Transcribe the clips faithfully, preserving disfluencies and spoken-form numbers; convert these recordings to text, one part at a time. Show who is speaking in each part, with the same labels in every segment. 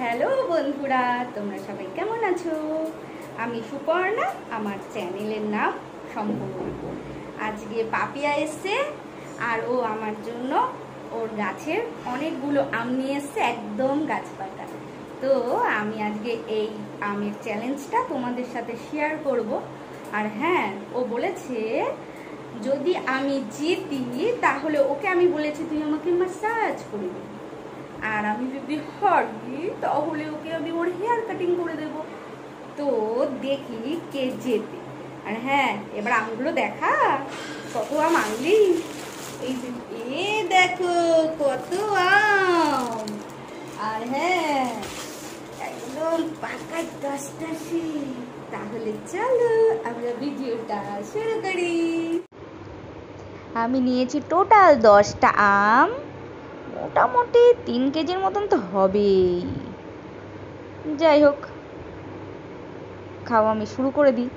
Speaker 1: Hello বন্ধুরা, তোমরা সবাই কেমন আছো? আমি সুপর্ণা, আমার চ্যানেলের নাম সম্পূর্ণ। আজকে পাপিয়া এসছে আর ও আমার জন্য ওর গাছের অনেকগুলো আম নিয়ে এসছে, একদম গাছ পাকা। তো আমি আজকে এই আমের চ্যালেঞ্জটা তোমাদের সাথে শেয়ার করব। আর হ্যাঁ, ও বলেছে যদি আমি জিতি তাহলে ওকে আমি বলেছি তুই আমাকে ম্যাসাজ করবি, আর আমি যদি হারি তাহলে ওকে আমি ওর হেয়ার কাটিং করে দেব। তো দেখি কে জেতে। আর হ্যাঁ, এবার আমগুলো দেখা কত আম আনলি। এই এ দেখো কত আম, আর হ্যাঁ একদম পাকা টাসটাসি। তাহলে চলো আমরা ভিডিওটা শুরু করি। আমি নিয়েছি টোটাল দশটা আম, মোটামুটি তিন কেজির মতন তো হবেই। যাই হোক, খাওয়া আমি শুরু করে দিই।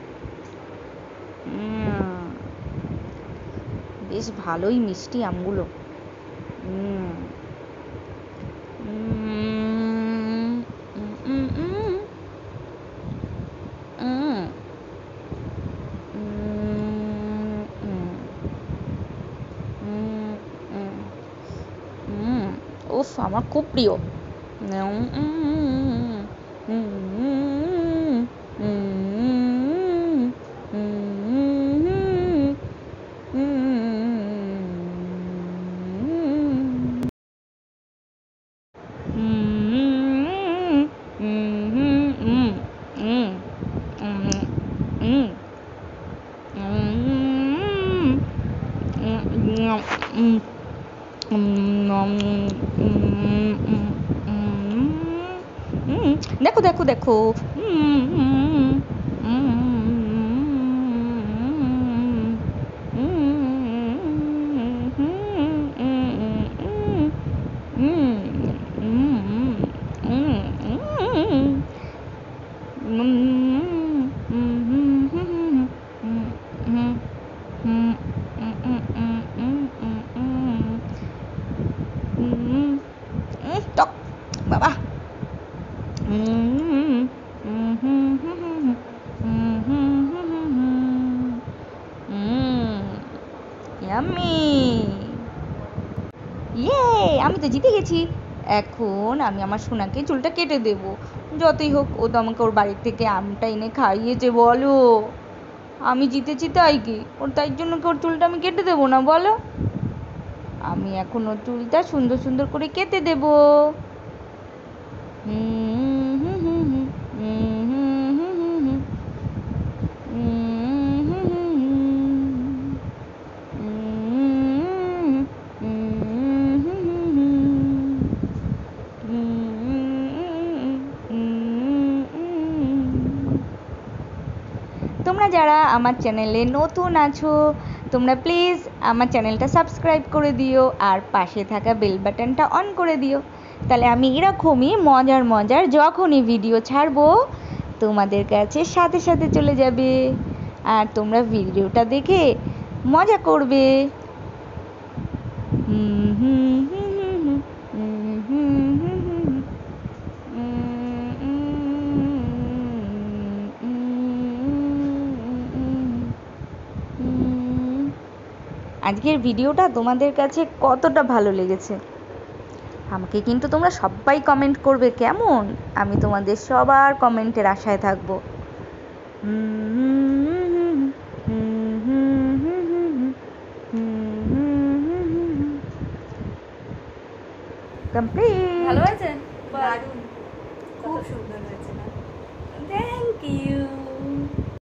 Speaker 1: বেশ ভালোই মিষ্টি আমগুলো। উফ, আমার খুব প্রিয়। দেখো দেখো দেখো, টক বাবা। ইয়ে, আমি তো জিতে গেছি। এখন আমি আমার সোনাকে চুলটা কেটে দেব। যতই হোক, ও তো আমাকে ওর বাড়ির থেকে আমটা এনে খাইয়েছে, বলো। আমি জিতেছি তাই কি ওর, তাই জন্য কি ওর চুলটা আমি কেটে দেবো না বলো? আমি এখন ওর চুলটা সুন্দর সুন্দর করে কেটে দেব। তোমরা যারা আমার চ্যানেলে নতুন আছো, তোমরা প্লিজ আমার চ্যানেলটা সাবস্ক্রাইব করে দিও আর পাশে থাকা বেল বাটনটা অন করে দিও। তাহলে আমি এরকমই মজার মজার যখনই ভিডিও ছাড়বো তোমাদের কাছে সাথে সাথে চলে যাবে, আর তোমরা ভিডিওটা দেখে মজা করবে। হুম হুম হুম হুম হুম হুম আজকের ভিডিওটা তোমাদের কাছে কতটা ভালো লেগেছে আমাকে কিন্তু তোমরা সবাই কমেন্ট করবে, কেমন? আমি তোমাদের সবার কমেন্টের আশায় থাকবো। কমপ্লিট। ভালো হয়েছে, দারুণ, খুব সুন্দর হয়েছে। Thank you.